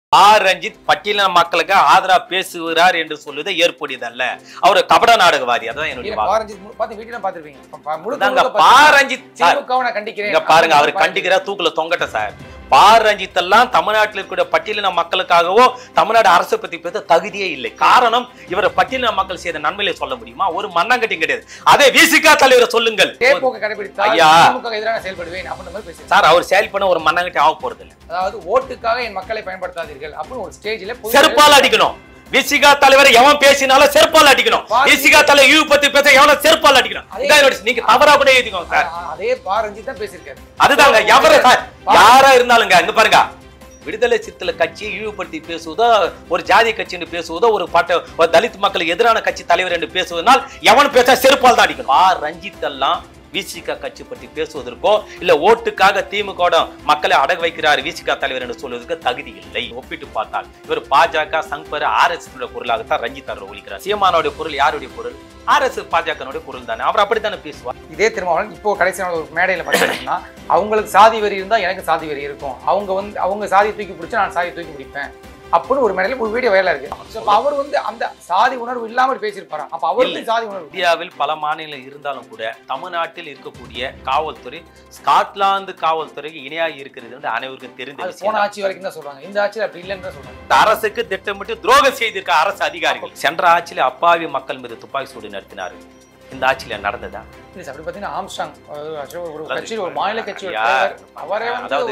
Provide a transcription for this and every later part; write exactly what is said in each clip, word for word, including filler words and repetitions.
R Ranjith பட்டியலின மக்களுக்கு ஆதரா பேசுகிறார் என்று சொல்லுவது ஏற்புடையதல்ல. அவர் கபட நாடகவாதி. அதான் என்னுடைய பாருங்க, அவர் கண்டிக்கிற தூக்குல தொங்கட்ட சார். பார் ரஞ்சித் எல்லாம் தமிழ்நாட்டில் இருக்கிற பட்டியலின மக்களுக்காகவோ தமிழ்நாடு அரசு பத்தி பேச தகுதியே இல்லை. காரணம், இவரை பட்டியலின மக்கள் செய்த நன்மையில சொல்ல முடியுமா? ஒரு மண்ணாங்கட்டியும் கிடையாது. அதே விசிகா தலைவரை சொல்லுங்கள். ஐயா சார், அவர் செயல் பண்ண ஒரு மண்ணாங்கட்டி ஆக போறது இல்லை. அதாவது ஓட்டுக்காக என் மக்களை பயன்படுத்தாதீர்கள் அப்படின்னு ஒரு ஸ்டேஜ்ல செருப்பால் அடிக்கணும். விசிகா தலைவர் எவன் பேசினாலும் செருப்பால் அடிக்கணும். விசிகா தலைவர் யூ பத்தி பேச எவன செருப்பால் அடிக்கணும். நீங்க தவறா கூட எழுதிக்கோங்க சார். அதே பார் ரஞ்சித் தான் பேசியிருக்காரு. அதுதாங்க, எவர சார் யாரா இருந்தாலுங்க. அங்க பாருங்க, விடுதலை சிறுத்தைகள் கட்சியை இழிவுபடுத்தி பேசுவதோ, ஒரு ஜாதி கட்சி என்று பேசுவதோ, ஒரு பட்ட ஒரு தலித் மக்களுக்கு எதிரான கட்சி தலைவர் என்று பேசுவதனால் எவன் பேச செருப்பால் தான் அடிக்கணும். ஆர் ரஞ்சித் எல்லாம் விசிகா கட்சி பற்றி பேசுவதற்கோ இல்ல ஓட்டுக்காக திமுக மக்களை அடகு வைக்கிறார் விசிகா தலைவர் என்று சொல்வதற்கு தகுதி இல்லை. ஒப்பிட்டு பார்த்தால் இவர் பாஜக சங்பர் ஆர் எஸ் பொருளாகத்தான் ரஞ்சித் அவர் ஒழிக்கிறார். சீமானுடைய பொருள் யாருடைய பொருள்? ஆர் எஸ் பாஜக பொருள் தானே. அவர் அப்படித்தானே பேசுவார். இதே திருமாவளவன் இப்போ கடைசி நாள் ஒரு மேடையில பார்த்தீங்கன்னா, அவங்களுக்கு சாதி வரி இருந்தா எனக்கு சாதி வரி இருக்கும், அவங்க வந்து அவங்க சாதியை தூக்கி பிடிச்சா நான் சாதியை தூக்கி பிடிப்பேன் அப்படின்னு ஒரு மேடையில ஒரு வீடியோ வைரலா இருக்கு. அவர் வந்து அந்த சாதி உணர்வு இல்லாமல் பேசியிருப்பாரு. அப்ப அவருக்கு சாதி உணர்வு. இந்தியாவில் பல மாநிலங்கள் இருந்தாலும் கூட தமிழ்நாட்டில் இருக்கக்கூடிய காவல்துறை ஸ்காட்லாந்து காவல்துறைக்கு இணையாக இருக்கிறது என்று அனைவருக்கும் தெரிந்து போன ஆட்சி வரைக்கும் தான் சொல்றாங்க. இந்த ஆட்சியில் அப்படி இல்லைன்னு சொல்றாங்க. இந்த அரசுக்கு திட்டமிட்டு துரோகம் செய்திருக்க அரசு அதிகாரிகள் சென்ற ஆட்சியில் அப்பாவி மக்கள் மீது துப்பாக்கி சூடு நடத்தினார்கள். இந்த ஆட்சியில நடந்ததா? இல்ல அப்படி பாத்தீங்கன்னா ஆம்ஸ்டாங் ஒரு கட்சியில் ஒரு மாநில கட்சி அவரே அதாவது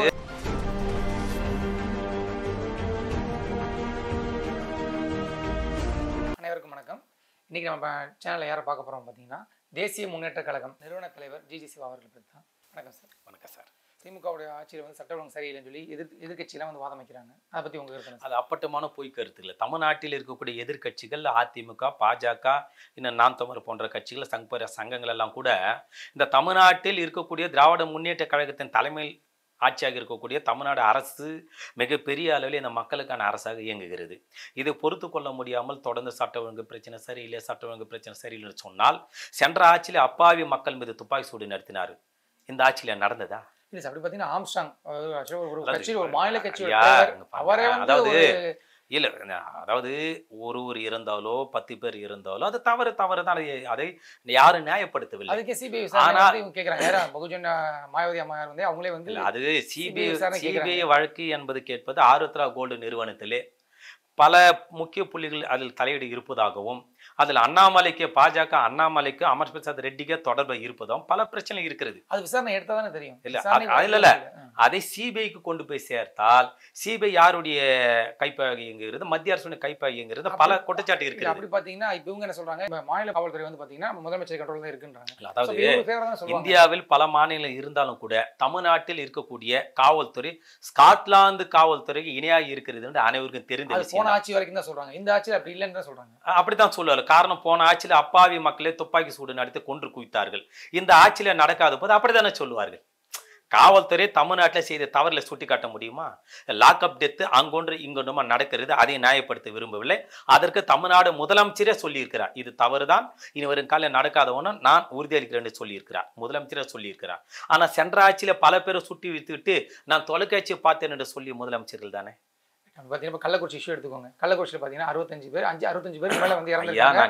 வணக்கம். இன்னைக்கு நம்ம சேனல்ல யாரை பார்க்க போறோம் பார்த்தீங்கன்னா, தேசிய முன்னேற்ற கழகம் நிறுவன தலைவர் ஜி ஜி சிவா அவர்கள் பற்றி தான். வணக்கம் சார். வணக்கம் சார். திமுகவுடைய ஆட்சியில் வந்து சட்ட ஒழுங்கு சரியில்லைன்னு சொல்லி எதிர் எதிர்கட்சியெல்லாம் வந்து வாதம் வைக்கிறாங்க. அதை பற்றி உங்க கருத்து? அது அப்பட்டமான பொய் கருத்து இல்லை. தமிழ்நாட்டில் இருக்கக்கூடிய எதிர்கட்சிகள் அதிமுக, பாஜக, இன்னும் நாம் தமிழர் போன்ற கட்சிகள், சங்பர சங்கங்கள் எல்லாம் கூட இந்த தமிழ்நாட்டில் இருக்கக்கூடிய திராவிட முன்னேற்ற கழகத்தின் தலைமையில் ஆட்சியாக இருக்கக்கூடிய தமிழ்நாடு அரசு மிகப்பெரிய அளவில் இந்த மக்களுக்கான அரசாக இயங்குகிறது. இதை பொறுத்து கொள்ள முடியாமல் தொடர்ந்து சட்ட ஒழுங்கு பிரச்சனை சரியில்லை, சட்ட ஒழுங்கு பிரச்சனை சரியில்லைன்னு சொன்னால், சென்ற ஆட்சியில் அப்பாவி மக்கள் மீது துப்பாக்கி சூடு நடத்தினார். இந்த ஆட்சியில் நடந்ததா? இல்லை சார். அப்படி பார்த்தீங்கன்னா ஆம்ஸ்டாங் ஒரு கட்சியில் ஒரு மாநில கட்சி அவரே அதாவது இல்லை, அதாவது ஒரு ஒரு இருந்தாலோ பத்து பேர் இருந்தாலோ அது தவறு தவறு தான். அதை யாரும் நியாயப்படுத்தவில்லை. அதுக்கு சிபிஐ விசாரணை கேட்குறாங்க. பகுஜன் மாயாவதி அம்மையார் வந்து அவங்களே வந்து அது சிபிஐ சிபிஐ வழக்கு என்பது கேட்பது ஆருத்ரா கோல்டு நிறுவனத்திலே பல முக்கிய புள்ளிகள் அதில் தலையீடு இருப்பதாகவும், அதில் அண்ணாமலைக்கு பாஜக அண்ணாமலைக்கு அமர் பிரசாத் ரெட்டிக்கு தொடர்பு இருப்பதும் பல பிரச்சனை இருக்கிறது. அது விசாரணை எடுத்தா தானே தெரியும். இல்ல இல்ல அதை சிபிஐக்கு கொண்டு போய் சேர்த்தால் சிபிஐ யாருடைய கைப்பாகிங்கிறது, மத்திய அரசுடைய கைப்பாகிங்கிறது பல குற்றச்சாட்டு இருக்கு. அப்படி பாத்தீங்கன்னா இப்ப இவங்க என்ன சொல்றாங்க, மாநில காவல்துறை வந்து பாத்தீங்கன்னா முதலமைச்சர் கண்ட்ரோல் தான் இருக்குன்றாங்க. அதாவது இந்தியாவில் பல மாநிலங்கள் இருந்தாலும் கூட தமிழ்நாட்டில் இருக்கக்கூடிய காவல்துறை ஸ்காட்லாந்து காவல்துறைக்கு இணையாக இருக்கிறது என்று அனைவருக்கும் தெரிந்து ஆட்சி வரைக்கும் தான் சொல்றாங்க. இந்த ஆட்சியில் அப்படி இல்லைன்னு தான் சொல்றாங்க. அப்படித்தான் சொல்லுவாங்க. காரணம், போன ஆட்சியில் அப்பாவி மக்களை துப்பாக்கி சூடு நடத்தி கொன்று குவித்தார்கள். இந்த ஆட்சியில நடக்காத போது அப்படித்தானே சொல்லுவார்கள். காவல்துறை தமிழ்நாட்டில் செய்த தவறுல சுட்டி காட்ட முடியுமா? லாக்அப் டெத்து அங்கொன்று இங்கொன்றுமா நடக்கிறது, அதை நியாயப்படுத்த விரும்பவில்லை. அதற்கு தமிழ்நாடு முதலமைச்சரே சொல்லியிருக்கிறார், இது தவறுதான், இனி வரும் காலம் நடக்காதவன நான் உறுதியளிக்கிறேன் சொல்லியிருக்கிறார். முதலமைச்சரே சொல்லியிருக்கிறார். ஆனா சென்ற ஆட்சியில பல பேரை சுட்டி வித்துவிட்டு நான் தொலைக்காட்சியை பார்த்தேன் என்று சொல்லி முதலமைச்சர்கள் தானே. பார்த்தீங்கன்னா கள்ளக்குறிச்சி இஷ்யூ எடுத்துக்கோங்க. கள்ளக்குறிச்சியில் பார்த்தீங்கன்னா அறுபத்தஞ்சு பேர் அஞ்சு அறுபத்தஞ்சு பேருக்கு மேல வந்து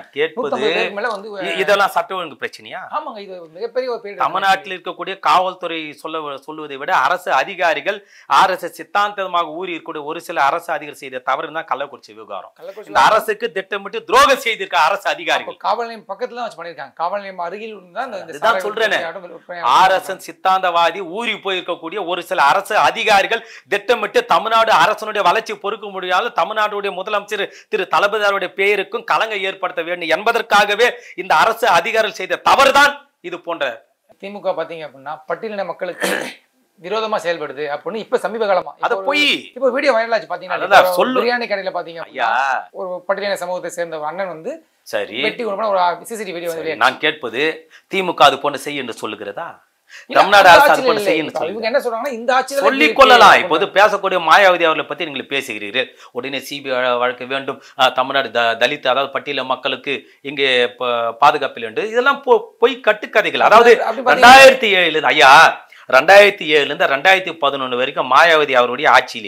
இறந்துருக்காங்க. இதெல்லாம் சட்ட ஒழுங்கு பிரச்சனையா? ஆமாங்க, இது மிகப்பெரிய ஒரு பேர். தமிழ்நாட்டில் இருக்கக்கூடிய காவல்துறை சொல்ல சொல்வதை விட அரசு அதிகாரிகள் ஆர் எஸ் எஸ் சித்தாந்தமாக ஊறி இருக்கக்கூடிய ஒரு சில அரசு அதிகாரிகள் செய்த தவறு தான் கள்ளக்குறிச்சி விவகாரம். இந்த அரசுக்கு திட்டமிட்டு துரோகம் செய்திருக்க அரசு அதிகாரிகள் காவல் நிலையம் பக்கத்துல வச்சு பண்ணிருக்காங்க. காவல் நிலையம் அருகில் தான் சொல்றேன். ஆர் எஸ் எஸ் சித்தாந்தவாதி ஊறி போயிருக்கக்கூடிய ஒரு சில அரசு அதிகாரிகள் திட்டமிட்டு தமிழ்நாடு அரசனுடைய வளர்ச்சி பொறுக்க முடியாத தமிழ்நாடுடைய முதலமைச்சர் திரு தளபதியாருடைய பெயருக்கும் களங்கம் ஏற்படுத்த வேண்டும் என்பதற்காகவே இந்த அரசு அதிகாரிகள் செய்த தவறுதான் இது போன்ற. திமுக பாத்தீங்க அப்படின்னா பட்டியலின மக்களுக்கு விரோதமா செயல்படுது அப்படின்னு இப்ப சமீப காலமா அது போய் இப்ப வீடியோ வைரல் ஆச்சு பாத்தீங்கன்னா, பிரியாணி கடையில பாத்தீங்க ஒரு பட்டியலின சமூகத்தை சேர்ந்த ஒரு அண்ணன் வந்து சரி வெட்டி ஒரு சிசிடிவி வீடியோ வந்து நான் கேட்பது, திமுக அது போன்று செய்ய என்று சொல்லுகிறதா? தமிழ்நாடு அரசு என்ன சொல்றாங்கன்னா இந்த ஆட்சி சொல்லிக் கொள்ளலாம். இப்போது பேசக்கூடிய மாயாவதி அவர்களை பத்தி நீங்கள் பேசுகிறீர்கள். உடனே சிபிஐ வழக்கு வேண்டும், தமிழ்நாடு தலித் அதாவது பட்டியல மக்களுக்கு இங்கே பாதுகாப்பில் வேண்டும், இதெல்லாம் பொய் கட்டுக்கதைகள். அதாவது ரெண்டாயிரத்தி ஏழுல ஐயா ரெண்டாயிரத்தி ஏழுல இருந்து ரெண்டாயிரத்தி பதினொன்னு வரைக்கும் மாயாவதி அவருடைய ஆட்சியிலேயே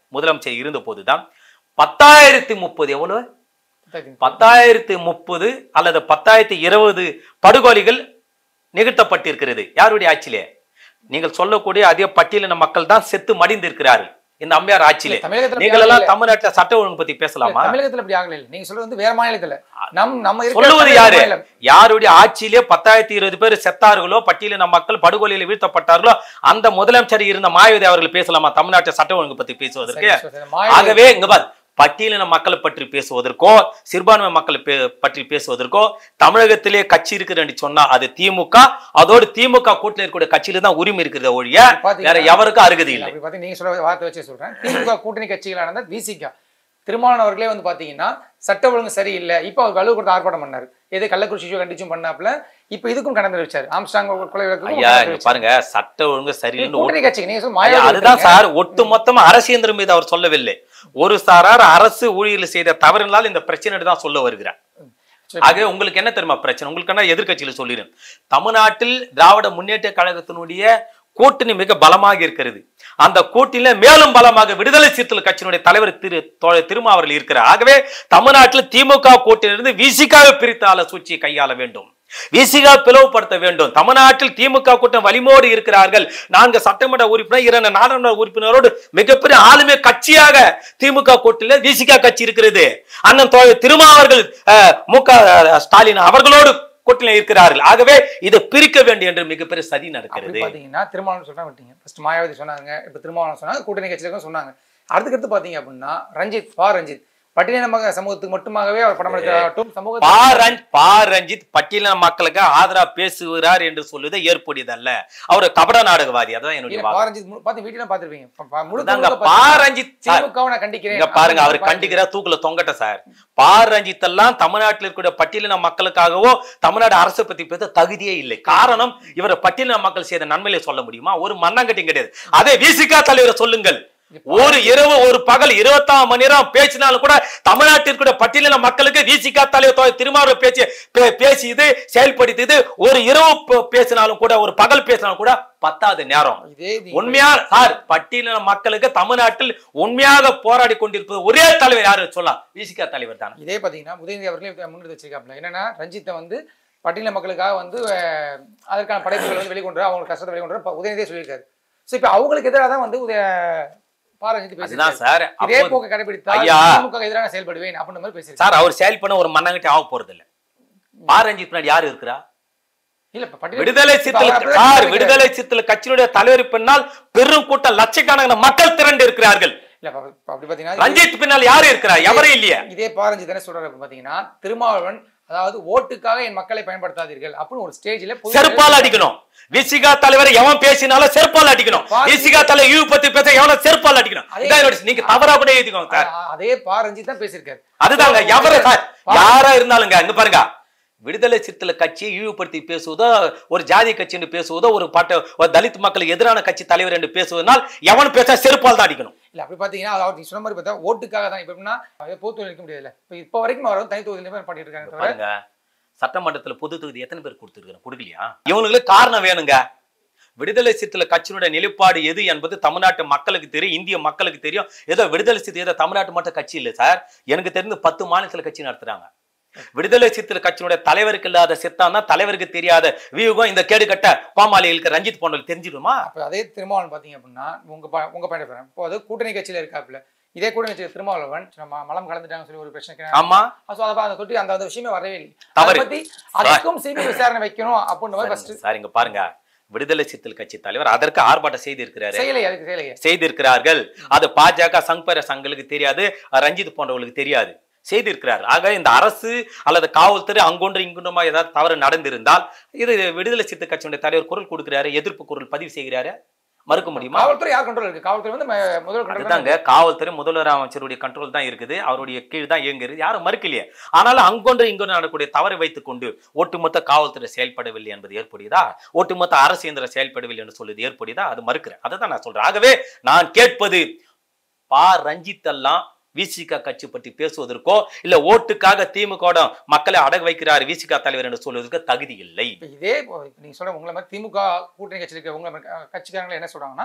முதலமைச்சர் இருந்த போதுதான் பத்தாயிரத்தி முப்பது எவ்வளவு பத்தாயிரத்தி முப்பது அல்லது பத்தாயிரத்தி இருபது படுகொலைகள் நிகழ்த்தப்பட்டிருக்கிறது. யாருடைய ஆட்சியிலே? நீங்கள் சொல்லக்கூடிய அதே பட்டியலின மக்கள் தான் செத்து மடிந்திருக்கிறார்கள் இந்த அம்மையார் ஆட்சியிலே. நீங்கள் எல்லாம் தமிழ்நாட்டுல சட்ட ஒழுங்கு பத்தி பேசலாமா? தமிழகத்துல அப்படி ஆகல. நீங்க சொல்றது வந்து வேற மாநிலத்துல. நம் நம்ம சொல்லுவது யாரு? யாருடைய ஆட்சியிலே பத்தாயிரத்தி இருபது பேர் செத்தார்களோ, பட்டியலின மக்கள் படுகொலையில் வீழ்த்தப்பட்டார்களோ அந்த முதலமைச்சர் இருந்த மாயாவதி அவர்கள் பேசலாமா தமிழ்நாட்டு சட்ட ஒழுங்கு பத்தி பேசுவதற்கு? ஆகவே இங்க பார், பட்டியலின மக்களை பற்றி பேசுவதற்கோ, சிறுபான்மை மக்களை பற்றி பேசுவதற்கோ தமிழகத்திலே கட்சி இருக்குன்னு சொன்னா அது திமுக. அதோடு திமுக கூட்டத்தில் இருக்கக்கூடிய கட்சியில தான் உரிமை இருக்கிறத ஒழிய வேற எவருக்கும் அருகதை இல்லை. நீங்க சொல்ற வார்த்தை வச்சு சொல்றேன். திமுக கூட்டணி கட்சிகளான விசிக திருமாவளவன் அவர்களே வந்து பாத்தீங்கன்னா சட்ட ஒழுங்கு சரியில்லை, இப்ப அவர் வலு கொடுத்து ஆர்ப்பாட்டம் பண்ணாரு. எது கள்ளக்குறிச்சி கண்டிச்சும் பண்ணாப்புல இப்ப இதுக்கும் கடந்து வச்சாரு. ஆம்ஸ்டாங் கொலை வழக்கு பாருங்க, சட்ட ஒழுங்கு சரியில்லை கூட்டணி கட்சி நீங்க அதுதான் சார். ஒட்டு மொத்தமா அரசியந்திரம் மீது அவர் சொல்லவில்லை. ஒரு சாரார் அரசு ஊழியர்கள் செய்த தவறுனால் இந்த பிரச்சனை தான் சொல்ல வருகிறார். ஆகவே உங்களுக்கு என்ன தெரியுமா பிரச்சனை? உங்களுக்கு என்ன எதிர்கட்சியில சொல்லிடும், தமிழ்நாட்டில் திராவிட முன்னேற்ற கழகத்தினுடைய கூட்டணி மிக பலமாக இருக்கிறது. அந்த கூட்டணியில மேலும் பலமாக விடுதலை சிறுத்தைகள் கட்சியினுடைய தலைவர் திரு திருமா அவர்கள் இருக்கிறார். ஆகவே தமிழ்நாட்டில் திமுக கூட்டணியிலிருந்து விசிகாவை பிரித்து ஆள சூழ்ச்சியை கையாள வேண்டும், விசிகா பிளவுபடுத்த வேண்டும். தமிழ்நாட்டில் திமுக கூட்டம் வலிமோடு இருக்கிறார்கள். நான்கு சட்டமன்ற உறுப்பினர், இரண்டு நாடாளுமன்ற உறுப்பினரோடு மிகப்பெரிய ஆளுமை கட்சியாக திமுக கூட்டணியில் விசிகா கட்சி இருக்கிறது. அண்ணன் திருமா அவர்கள் மு க ஸ்டாலின் அவர்களோடு கூட்டணியில் இருக்கிறார்கள். ஆகவே இதை பிரிக்க வேண்டும் என்று மிகப்பெரிய சதி நடக்கிறது. பாத்தீங்கன்னா திருமாவளவன் சொல்றா விட்டீங்க, ஃபர்ஸ்ட் மாயாவதி சொன்னாங்க, இப்ப திருமாவளவன் சொன்னாங்க, கூட்டணி கட்சியில சொன்னாங்க. அடுத்துக்கடுத்து பாத்தீங்க அப்படின்னா ரஞ்சித் பா ரஞ்சித் பட்டியலின மக சமூகத்துக்கு மட்டுமாகவே அவர் படம் எடுத்தாட்டும் சமூக பா ரஞ்சித் பட்டியலின மக்களுக்கு ஆதரவா பேசுகிறார் என்று சொல்லுவது ஏற்புடையதல்ல. அவர் கபட நாடகவாதி. அதான் என்னுடைய பா ரஞ்சித் பாத்து வீட்டுல பாத்துருப்பீங்க. பா ரஞ்சித் திமுகவை கண்டிக்கிறேன் பாருங்க, அவர் கண்டிக்கிற தூக்குல தொங்கட்ட சார். பா ரஞ்சித் எல்லாம் தமிழ்நாட்டில் இருக்கிற பட்டியலின மக்களுக்காகவோ தமிழ்நாடு அரசு பத்தி பேச தகுதியே இல்லை. காரணம், இவர் பட்டியலின மக்கள் செய்த நன்மையில சொல்ல முடியுமா? ஒரு மண்ணாங்கட்டியும் கிடையாது. அதே விசிகா தலைவரை சொல்லுங்கள், ஒரு இரவு ஒரு பகல் இருபத்தாறு மணி நேரம் பேசினாலும் கூட தமிழ்நாட்டிற்கு பட்டியலின மக்களுக்கு விசிகா தலைவர் திருமாவளவன் பேச்சு பேசி இது செயல்படுத்தி ஒரு இரவு பேசினாலும் கூட ஒரு பகல் பேசினாலும் கூட பத்தாவது நேரம். உண்மையா சார், பட்டியலின மக்களுக்கு தமிழ்நாட்டில் உண்மையாக போராடி கொண்டிருப்பது ஒரே தலைவர் யாரு சொல்லலாம்? விசிகா தலைவர் தான். இதே பாத்தீங்கன்னா உதயநிதி அவர்களே முன்னெடுத்து வச்சிருக்காப்ல. என்னன்னா ரஞ்சித்தை வந்து பட்டியலின மக்களுக்காக வந்து அதற்கான படைப்புகளை வந்து வெளிக்கொண்டு அவங்க கஷ்டத்தை வெளிக்கொண்டு உதயநிதியே சொல்லியிருக்காரு. சோ இப்ப அவங்களுக்கு எதிராக தான் வந்து அவர் செயல் பண்ண ஒரு மண்ணாங்கட்டி ஆக போறது இல்ல. பா ரஞ்சித் பின்னாடி யாரு இருக்கிறா? விடுதலை சிறுத்தைகள் விடுதலை சிறுத்தைகள் கட்சியினுடைய தலைவர் பின்னால் பெரும் கூட்டம் லட்சக்கணக்கான மக்கள் திரண்டு இருக்கிறார்கள். ரஞ்சித் பின்னால் யாரு இருக்கிறா? எவரே இல்லையா? இதே பா ரஞ்சித் என்ன சொல்றாரு பாத்தீங்கன்னா, திருமாவளவன் அதாவது ஓட்டுக்காக என் மக்களை பயன்படுத்தாதீர்கள் அப்படின்னு ஒரு ஸ்டேஜ்ல செருப்பால் அடிக்கணும். விசிகா தலைவர் எவன் பேசினாலும் செருப்பால் அடிக்கணும். விசிகா தலைவர் யூ பத்தி பேச எவன செருப்பால் அடிக்கணும். நீங்க தவறா கூட எழுதிக்கோங்க சார். அதே பா ரஞ்சித் தான் பேசியிருக்காரு. அதுதாங்க எவரு யாரா இருந்தாலுங்க இங்க பாருங்க, விடுதலை சிறுத்தைகள் கட்சியை இழிவுபடுத்தி பேசுவதோ, ஒரு ஜாதி கட்சி என்று பேசுவதோ, ஒரு பாட்ட ஒரு தலித் மக்களுக்கு எதிரான கட்சி தலைவர் என்று பேசுவதனால் எவன் பேச செருப்பால் தான் அடிக்கணும். இல்ல அப்படி பாத்தீங்கன்னா அவர் நீங்க சொன்ன மாதிரி பார்த்தா ஓட்டுக்காக தான். இப்ப எப்படின்னா பொது நிற்க முடியல. இப்ப இப்ப வரைக்கும் அவர் தனி தொகுதியில பண்ணிட்டு இருக்காங்க. சட்டமன்றத்துல பொது தொகுதி எத்தனை பேர் கொடுத்துருக்காங்க? கொடுக்கலையா? இவங்களுக்கு காரணம் வேணுங்க. விடுதலை சிறுத்தைகள் கட்சியினுடைய நிலைப்பாடு எது என்பது தமிழ்நாட்டு மக்களுக்கு தெரியும், இந்திய மக்களுக்கு தெரியும். ஏதோ விடுதலை சிறுத்தை ஏதோ தமிழ்நாட்டு மட்டும் கட்சி இல்லை சார். எனக்கு தெரிந்து பத்து மாநிலத்துல கட்சி நடத்துறாங்க. விடுதலை சிறுத்தைகள் கட்சியினுடைய தலைவருக்கு இல்லாத சித்தாந்தா தலைவருக்கு தெரியாத வியூகம் இந்த கேடு கட்ட கோமாளிகளுக்கு ரஞ்சித் போன்றவர்கள் தெரிஞ்சிடுமா? அதே திருமாவளவன் பாத்தீங்க அப்படின்னா உங்க உங்க பயணம் இப்போ அது கூட்டணி கட்சியில இருக்காப்புல. இதே கூட்டணி கட்சி திருமாவளவன் மலம் கலந்துட்டாங்க சொல்லி ஒரு பிரச்சனை. ஆமா, அதை தொட்டி அந்த விஷயமே வரவே இல்லை. அதை பத்தி அதுக்கும் சிபிஐ விசாரணை வைக்கணும் அப்படின்னு சார். இங்க பாருங்க, விடுதலை சிறுத்தைகள் கட்சி தலைவர் அதற்கு ஆர்ப்பாட்டம் செய்திருக்கிறாரு, செய்திருக்கிறார்கள். அது பாஜக சங்பர சங்களுக்கு தெரியாது, ரஞ்சித் போன்றவர்களுக்கு தெரியாது, செய்திருக்கிறார். ஆக இந்த அரசு அல்லது காவல்துறை அங்கொன்று இங்குன்றமா ஏதாவது தவறு நடந்திருந்தால் இது விடுதலை சிறுத்தை கட்சியுடைய தலைவர் குரல் கொடுக்கிறாரு, எதிர்ப்பு குரல் பதிவு செய்கிறாரு. மறுக்க முடியுமா? காவல்துறை யார் கண்ட்ரோல் இருக்கு? காவல்துறை வந்து முதல்வர் தாங்க. காவல்துறை முதல்வர் அமைச்சருடைய கண்ட்ரோல் தான் இருக்குது, அவருடைய கீழ் தான் இயங்குகிறது, யாரும் மறுக்கலையே. ஆனாலும் அங்கொன்று இங்கொன்று நடக்கக்கூடிய தவறை வைத்துக் கொண்டு ஒட்டுமொத்த காவல்துறை செயல்படவில்லை என்பது ஏற்படுதா, ஒட்டுமொத்த அரசு இயந்திரம் செயல்படவில்லை என்று சொல்வது ஏற்படுதா? அது மறுக்கிறேன். அதை தான் நான் சொல்றேன். ஆகவே நான் கேட்பது, பா ரஞ்சித் எல்லாம் விசிகா கட்சி பற்றி பேசுவதற்கோ இல்ல ஓட்டுக்காக திமுக மக்களை அடகு வைக்கிறார் விசிகா தலைவர் என்று சொல்வதற்கு தகுதி இல்லை. இதே நீங்க சொல்ற உங்களை மாதிரி திமுக கூட்டணி கட்சி இருக்க உங்க கட்சிக்காரங்களை என்ன சொல்றாங்கன்னா,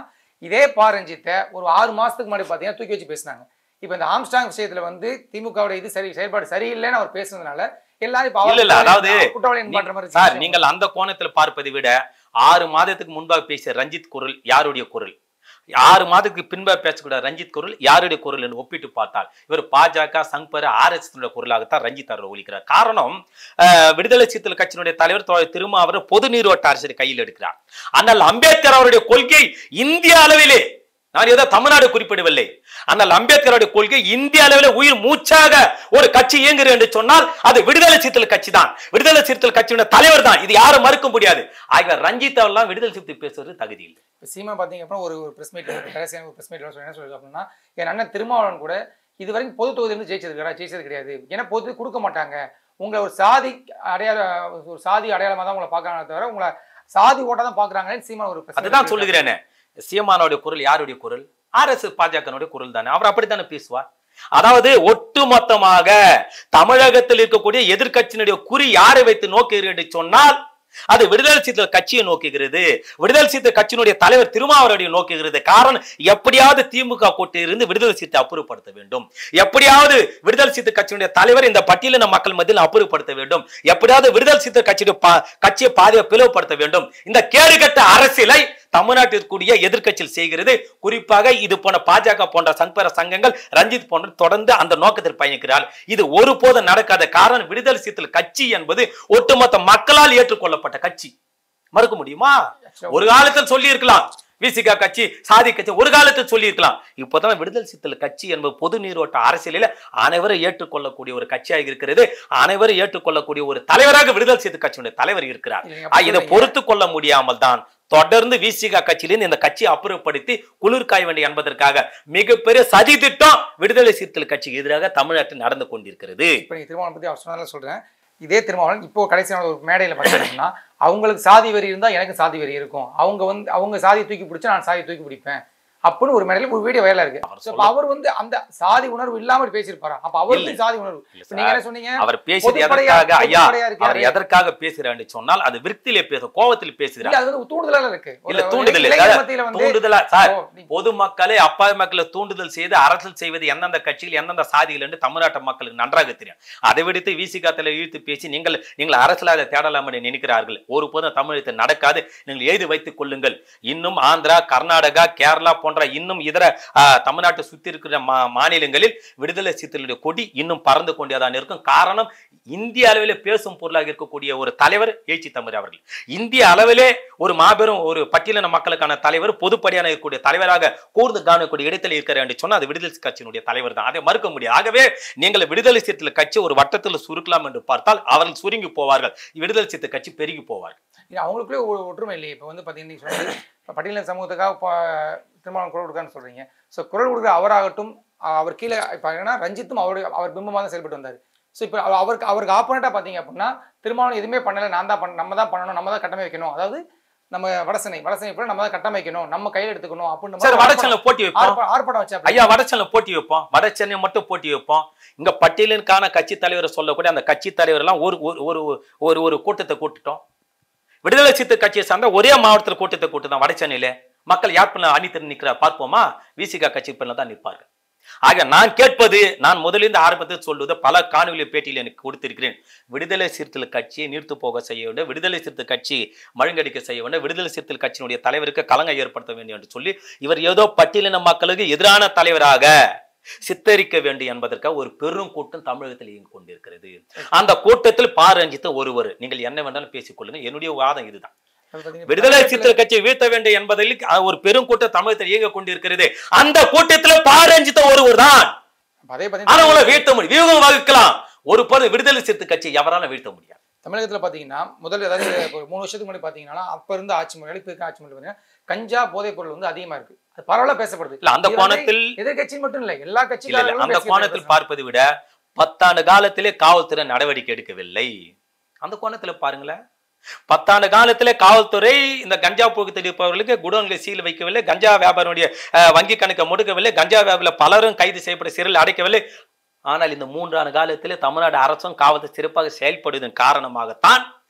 இதே பா ரஞ்சித்தை ஒரு ஆறு மாசத்துக்கு முன்னாடி பாத்தீங்கன்னா தூக்கி வச்சு பேசினாங்க. இப்ப இந்த ஆம்ஸ்டாங் விஷயத்துல வந்து திமுகவுடைய இது சரி செயல்பாடு சரியில்லைன்னு அவர் பேசுனதுனால எல்லாரும் இப்ப இல்ல இல்ல அதாவது குற்றவாளி பண்ற மாதிரி சார் நீங்கள் அந்த கோணத்துல பார்ப்பதை விட ஆறு மாதத்துக்கு முன்பாக பேசிய ரஞ்சித் குரல் யாருடைய குரல், ஆறு மாதத்துக்கு பின்பா பேசக்கூடிய ரஞ்சித் குரல் யாருடைய குரல் என்று ஒப்பிட்டு பார்த்தால் இவர் பாஜக சங்பர் ஆர் எஸ் குரலாகத்தான் ரஞ்சித் அவர்கள் ஒலிக்கிறார். காரணம் விடுதலை சிறுத்தைகள் கட்சியினுடைய தலைவர் திருமாவளவன் பொது நீரோட்ட அரசியலை கையில் எடுக்கிறார். ஆனால் அம்பேத்கர் அவருடைய கொள்கை இந்திய அளவிலே, நான் ஏதோ தமிழ்நாடு குறிப்பிடவில்லை, ஆனால் அம்பேத்கருடைய கொள்கை இந்திய அளவில் உயிர் மூச்சாக ஒரு கட்சி இயங்குகிறது என்று சொன்னால் அது விடுதலை சிறுத்தைகள் கட்சி தான், விடுதலை சிறுத்தைகள் கட்சியுடைய தலைவர் தான். இது யாரும் மறுக்க முடியாது. ஆக ரஞ்சித் அவர்கள் விடுதலை சிறுத்தை பேசுறது தகுதி இல்லை. சீமா பாத்தீங்க அப்படின்னா ஒரு பிரஸ் மீட் கடைசியான ஒரு பிரஸ் மீட் என்ன சொல்லுது அப்படின்னா, என் அண்ணன் திருமாவளவன் கூட இது வரைக்கும் பொது தொகுதியிலிருந்து ஜெயிச்சது ஜெயிச்சது கிடையாது, ஏன்னா பொது கொடுக்க மாட்டாங்க, உங்களை ஒரு சாதி அடையாள ஒரு சாதி அடையாளமா தான் உங்களை பாக்குறாங்க தவிர உங்களை சாதி ஓட்டா தான் பாக்குறாங்கன்னு சீமா ஒரு அதுதான் சொல்லுகிறேன். சீமானுடைய குரல் யாருடைய குரல்? ஆர் எஸ் பாஜக குரல் தானே. அவர் அப்படித்தானே பேசுவார். அதாவது ஒட்டுமொத்தமாக தமிழகத்தில் இருக்கக்கூடிய எதிர்கட்சியினுடைய குறி யாரை வைத்து நோக்குகிறது என்று சொன்னால் அது விடுதலை சிறுத்தைகள் கட்சியை நோக்குகிறது, விடுதலை சிறுத்தை கட்சியினுடைய தலைவர் திருமாவளவனை நோக்குகிறது. காரணம், எப்படியாவது திமுக கூட்டிலிருந்து விடுதலை சிறுத்தை அப்புறப்படுத்த வேண்டும், எப்படியாவது விடுதலை சிறுத்தை கட்சியினுடைய தலைவர் இந்த பட்டியலின மக்கள் மத்தியில் அப்புறப்படுத்த வேண்டும், எப்படியாவது விடுதலை சிறுத்தை கட்சியுடைய கட்சியை பாதையை பிளவுபடுத்த வேண்டும். இந்த கேடுகட்ட அரசியலை தமிழ்நாட்டிற்குரிய எதிர்கட்சியில் செய்கிறது. குறிப்பாக இது போன்ற பாஜக போன்ற சங்பர சங்கங்கள் ரஞ்சித் போன்ற தொடர்ந்து அந்த நோக்கத்தில் பயணிக்கிறார். இது ஒருபோதும் நடக்காத. காரணம், விடுதலை சிறுத்தைகள் கட்சி என்பது ஒட்டுமொத்த மக்களால் ஏற்றுக்கொள்ளப்பட்ட கட்சி. மறுக்க முடியுமா? ஒரு காலத்தில் சொல்லி இருக்கலாம் விசிகா கட்சி சாதி கட்சி, ஒரு காலத்தில் சொல்லி இருக்கலாம். இப்போதான் விடுதலை சிறுத்தைகள் கட்சி என்பது பொது நீரோட்ட அரசியலில் அனைவரும் ஏற்றுக்கொள்ளக்கூடிய ஒரு கட்சியாக இருக்கிறது. அனைவரும் ஏற்றுக்கொள்ளக்கூடிய ஒரு தலைவராக விடுதலை சிறுத்தை கட்சியுடைய தலைவர் இருக்கிறார். இதை பொறுத்து கொள்ள முடியாமல் தான் தொடர்ந்து விசிகா கட்சியிலிருந்து இந்த கட்சியை அப்புறப்படுத்தி குளிர் காய வேண்டும் என்பதற்காக மிகப்பெரிய சதி திட்டம் விடுதலை சிறுத்தைகள் கட்சிக்கு எதிராக தமிழ்நாட்டில் நடந்து கொண்டிருக்கிறது. இப்ப நீ திருமாவளவன் பத்தி அவர் சொன்னதால சொல்றேன். இதே திருமாவளவன் இப்போ கடைசியான ஒரு மேடையில பார்த்தீங்கன்னா அவங்களுக்கு சாதி வெறி இருந்தா எனக்கு சாதி வெறி இருக்கும், அவங்க வந்து அவங்க சாதியை தூக்கி பிடிச்சா நான் சாதியை தூக்கி பிடிப்பேன் அப்படின்னு ஒரு மேடையில ஒரு வீடியோ வேலை இருக்கு. அவர் வந்து அந்த சாதி உணர்வு இல்லாம பேசியிருப்பாரா? அப்ப அவருக்கு சாதி உணர்வு நீங்க என்ன சொன்னீங்க? அவர் பேசியது எதற்காக ஐயா, அவர் எதற்காக பேசுறான்னு சொன்னால் அது விருத்தியிலே பேச கோபத்தில் பேசுறாரு. அது வந்து தூண்டுதலா இருக்கு. இல்ல தூண்டுதல் தூண்டுதலா சார், பொதுமக்களை அப்பாவி மக்களை தூண்டுதல் செய்து அரசியல் செய்வது எந்தெந்த கட்சிகள் எந்தெந்த சாதிகள் என்று தமிழ்நாட்டு மக்களுக்கு நன்றாக தெரியும். அதை விடுத்து விசிகாத்துல இழுத்து பேசி நீங்கள் நீங்கள் அரசியலாக தேடலாம் என்று நினைக்கிறார்கள். ஒரு போதும் தமிழகத்தில் நடக்காது. நீங்கள் எழுதி வைத்துக் கொள்ளுங்கள். இன்னும் ஆந்திரா, கர்நாடகா, கேரளா போன்ற இன்னும் இதர தமிழ்நாட்டை சுத்தி இருக்கிற மாநிலங்களில் விடுதலை சிறுத்தைகளுடைய கொடி இன்னும் பறந்து கொண்டேதான் இருக்கும். காரணம், இந்திய அளவிலே பேசும் பொருளாக இருக்கக்கூடிய ஒரு தலைவர் எழுச்சி தமிழ் அவர்கள். இந்திய அளவிலே ஒரு மாபெரும் ஒரு பட்டியலின மக்களுக்கான தலைவர், பொதுப்படியான இருக்கக்கூடிய தலைவராக கூர்ந்து காணக்கூடிய இடத்தில் இருக்கிறார் என்று சொன்னால் அது விடுதலை கட்சியினுடைய தலைவர் தான். அதை மறுக்க முடியாது. ஆகவே நீங்கள் விடுதலை சிறுத்தைகள் கட்சி ஒரு வட்டத்தில் சுருக்கலாம் என்று பார்த்தால் அவர்கள் சுருங்கி போவார்கள், விடுதலை சிறுத்தை கட்சி பெருகி போவார்கள். அவங்களுக்குள்ளே ஒற்றுமை இல்லையே. இப்போ வந்து பார்த்தீங்கன்னா பட்டியலின சமூகத்துக்காக திருமாவளவன் குரல் கொடுக்கான்னு சொல்றீங்க. ஸோ குரல் கொடுக்குற அவராகட்டும், அவர் கீழே இப்போ என்னன்னா ரஞ்சித்தும் அவருடைய அவர் பிம்பமாக தான் செயல்பட்டு வந்தார். ஸோ இப்போ அவருக்கு அவருக்கு ஆப்போனட்டாக பார்த்தீங்க அப்படின்னா திருமாவளவன் எதுவுமே பண்ணலை, நான் தான் பண்ண நம்ம தான் பண்ணணும், நம்ம தான் கட்டமை வைக்கணும், அதாவது நம்ம வடசனை வடசனை போல நம்ம தான் கட்டமைக்கணும், நம்ம கையில் எடுத்துக்கணும் அப்படின்னு வடச்சென்னை போட்டி வைப்போம். ஆர்ப்பாட்டம் வச்சா ஐயா, வடச்சென்னை போட்டி வைப்போம், வடச்சென்னை மட்டும் போட்டி வைப்போம். இங்க பட்டியலிற்கான கட்சி தலைவரை சொல்லக்கூடிய அந்த கட்சி தலைவர் எல்லாம் ஒரு ஒரு ஒரு கூட்டத்தை கூட்டுட்டோம். விடுதலை சிறுத்தை கட்சியை சார்ந்த ஒரே மாவட்டத்தில் கூட்டத்தை கூட்டு தான் வடச்சென்னையில மக்கள் யார் பண்ண அணி திறன் நிற்கிறார் பார்ப்போமா? விசிகா கட்சி பண்ண தான் நிற்பார்கள். ஆக நான் கேட்பது, நான் முதலிருந்து ஆரம்பத்தில் சொல்வது பல காணொலி பேட்டியில் எனக்கு கொடுத்திருக்கிறேன். விடுதலை சிறுத்தைகள் கட்சியை நீர்த்து போக செய்ய வேண்டும், விடுதலை சிறுத்தை கட்சி மழுங்கடிக்க செய்ய வேண்டும், விடுதலை சிறுத்தைகள் கட்சியினுடைய தலைவருக்கு களங்கம் ஏற்படுத்த வேண்டும் என்று சொல்லி இவர் ஏதோ பட்டியலின மக்களுக்கு எதிரான தலைவராக சித்தரிக்க வேண்டும் என்பதற்காக ஒரு பெரும் கூட்டம் தமிழகத்தில் இயங்கி கொண்டிருக்கிறது. அந்த கூட்டத்தில் பா ரஞ்சித் ஒருவர். நீங்கள் என்ன வேண்டாலும் பேசிக் கொள்ளுங்க, என்னுடைய வாதம் இதுதான். விடுதலை சிறுத்தைகள் கட்சியை வீழ்த்த வேண்டும் என்பதில் ஒரு பெரும் கூட்டம் தமிழகத்தில் இயங்க கொண்டிருக்கிறது. அந்த கூட்டத்தில் பா ரஞ்சித் ஒருவர் தான். அவங்களை வீழ்த்த முடியும், வியூகம் வகுக்கலாம். ஒரு போது விடுதலை சிறுத்தை கட்சியை எவராலும் வீழ்த்த முடியாது. தமிழகத்துல பாத்தீங்கன்னா முதல்ல ஏதாவது ஒரு மூணு வருஷத்துக்கு முன்னாடி பாத்தீங்கன்னா அப்ப இருந்து ஆட்சி முறை இப்ப இருக்க ஆட்சி முறை பாத்தீங்கன்னா கஞ்சா போதைப் பொருள் வந்து அதிகமா இருக்கு. அது பரவலா பேசப்படுது. இல்ல அந்த கோணத்தில் எதிர்கட்சி மட்டும் இல்ல, எல்லா கட்சியும் அந்த கோணத்தில் பார்ப்பதை விட பத்தாண்டு காலத்திலே காவல்துறை நடவடிக்கை எடுக்கவில்லை. அந்த கோணத்துல பாருங்களேன், பத்தாண்டு காலத்திலே காவல்துறை இந்த கஞ்சா போக்கு இருப்பவர்களுக்கு குடோன்களை சீல் வைக்கவில்லை, கஞ்சா வியாபாரியுடைய வங்கி கணக்கை முடுக்கவில்லை, கஞ்சா வியாபாரில பலரும் கைது செய்யப்பட்ட சிறையில் அடைக்கவில்லை. ஆனால் இந்த மூன்றாண்டு காலத்திலே தமிழ்நாடு அரசும் காவல்துறை சிறப்பாக செயல்படுவதன் காரணமாகத்தான்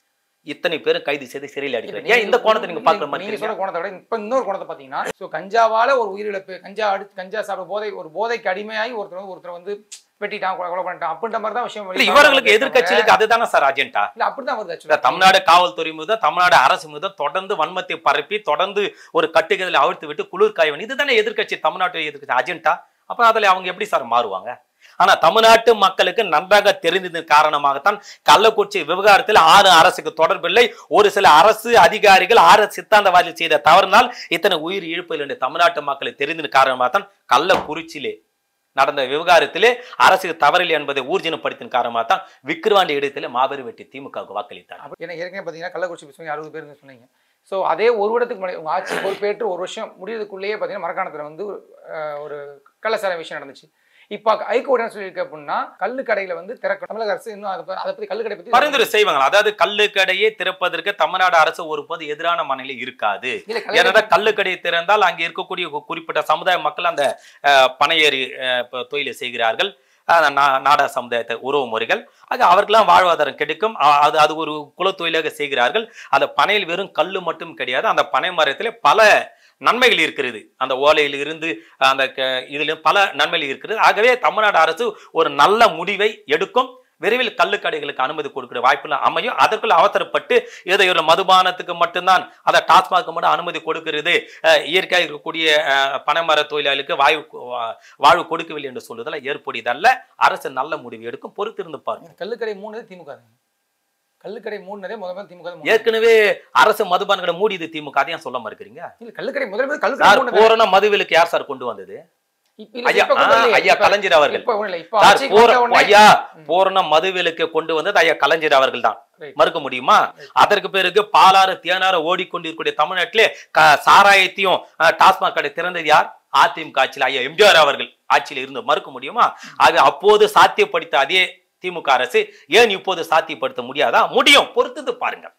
இத்தனை பேரும் கைது செய்து சிறையில் அடிக்கிறாங்க. ஏன் இந்த கோணத்தை நீங்க பாக்குற மாதிரி நீங்க சொல்ற கோணத்தை விட இப்ப இன்னொரு கோணத்தை பாத்தீங்கன்னா, சோ கஞ்சாவால ஒரு உயிரிழப்பு, கஞ்சா அடி கஞ்சா சாப்பிட போதை ஒரு போதைக்கு அடிமையாகி ஒருத்தர் ஒருத்தர் வந்து வெட்டிட்டான், கொலை பண்ணிட்டான் அப்படின்ற மாதிரி தான் விஷயம். இல்ல இவர்களுக்கு எதிர்க்கட்சிகளுக்கு அதுதானே சார் அஜெண்டா? இல்ல அப்படிதான் வருது ஆக்சுவலா. தமிழ்நாடு காவல்துறை மீது தமிழ்நாடு அரசு மீது தொடர்ந்து வன்மத்தை பரப்பி தொடர்ந்து ஒரு கட்டுக்கதில் அவிழ்த்து விட்டு குளிர் காய்வன் இதுதானே எதிர்க்கட்சி, தமிழ்நாட்டு எதிர்க்கட்சி அஜெண்டா. அப்ப அதுல அவங்க எப்படி சார் மாறுவாங்க? ஆனா தமிழ்நாட்டு மக்களுக்கு நன்றாக தெரிந்ததன் காரணமாகத்தான் கள்ளக்குறிச்சி விவகாரத்தில் ஆறு அரசுக்கு தொடர்பில்லை, ஒரு சில அரசு அதிகாரிகள் ஆறு சித்தாந்தவாதிகள் செய்த தவறினால் இத்தனை உயிர் இழப்புகள் என்று தமிழ்நாட்டு மக்களுக்கு தெரிந்ததன் காரணமாகத்தான் கள்ளக்குறிச்சியிலே நடந்த விவகாரத்திலே அரசுக்கு தவறில்லை என்பதை ஊர்ஜினப்படுத்தின காரணமாக தான் விக்கிரவாண்டி இடத்திலே மாபெரும் வெற்றி திமுகவுக்கு வாக்களித்தார். ஏன்னா ஏற்கனவே பார்த்தீங்கன்னா கள்ளக்குறிச்சி சொன்னீங்க அறுபது பேர் சொன்னீங்க. ஸோ அதே ஒரு வருடத்துக்கு முன்னாடி உங்கள் ஆட்சி பொறுப்பேற்று ஒரு வருஷம் முடியறதுக்குள்ளேயே பார்த்தீங்கன்னா மரக்காணத்தில் வந்து ஒரு கள்ளச்சாராய விஷயம் நடந்துச்சு. இப்போ ஹைகோர்ட் என்ன சொல்லியிருக்கு அப்படின்னா கல்லு கடையில வந்து திறக்க தமிழக அரசு இன்னும் அதை அதை பத்தி கல்லு கடை பத்தி பரிந்துரை செய்வாங்க. அதாவது கல்லு கடையை திறப்பதற்கு தமிழ்நாடு அரசு ஒருபோது எதிரான மனநிலை இருக்காது. ஏன்னா கல்லு கடை திறந்தால் அங்கே இருக்கக்கூடிய குறிப்பிட்ட சமுதாய மக்கள் அந்த பனையேறி தொழிலை செய்கிறார்கள், நாடா சமுதாயத்தை உறவு முறைகள், அது அவர்களாம் வாழ்வாதாரம் கிடைக்கும். அது அது ஒரு குலத்தொழிலாக செய்கிறார்கள். அந்த பனையில் வெறும் கல்லு மட்டும் கிடையாது, அந்த பனை மரத்திலே பல நன்மைகள் இருக்கிறது. அந்த ஓலையில் இருந்து அந்த இதுல பல நன்மைகள் இருக்கிறது. ஆகவே தமிழ்நாடு அரசு ஒரு நல்ல முடிவை எடுக்கும். விரைவில் கள்ளுக்கடைகளுக்கு அனுமதி கொடுக்கிற வாய்ப்புல அமையும். அதற்குள்ள அவசரப்பட்டு ஏதோ ஒரு மதுபானத்துக்கு மட்டும்தான் அதை டாஸ்மாக் மட்டும் அனுமதி கொடுக்கிறது, இயற்கையாக இருக்கக்கூடிய பனைமர தொழிலாளிகளுக்கு வாயு வாழ்வு கொடுக்கவில்லை என்று சொல்லுதல் ஏற்புடையதல்ல. அரசு நல்ல முடிவு எடுக்கும், பொறுத்திருந்து பாருங்க. கள்ளுக்கடை மூணு திமுக கள்ளுக்கடை மூணு முதல்ல திமுக ஏற்கனவே அரசு மதுபான மூடியது திமுக, அதையும் சொல்ல மறுக்கிறீங்க? இல்ல கள்ளுக்கடை முதல்ல பூரண மதுவிலக்கு யார் சார் கொண்டு வந்தது? ஐயா கலைஞர் அவர்கள். ஐயா பூரண மதுவிலக்கு கொண்டு வந்தது ஐயா கலைஞர் அவர்கள் தான், மறுக்க முடியுமா? அதற்கு பிறகு பாலாறு தேனாறு ஓடிக்கொண்டிருக்கூடிய தமிழ்நாட்டிலே சாராயத்தையும் டாஸ்மாக் கடை திறந்தது யார்? அதிமுக ஆட்சியில் ஐயா எம்ஜிஆர் அவர்கள் ஆட்சியில் இருந்து, மறுக்க முடியுமா? அது அப்போது சாத்தியப்படுத்த அதே திமுக அரசு ஏன் இப்போது சாத்தியப்படுத்த முடியாதா? முடியும், பொறுத்து பாருங்க.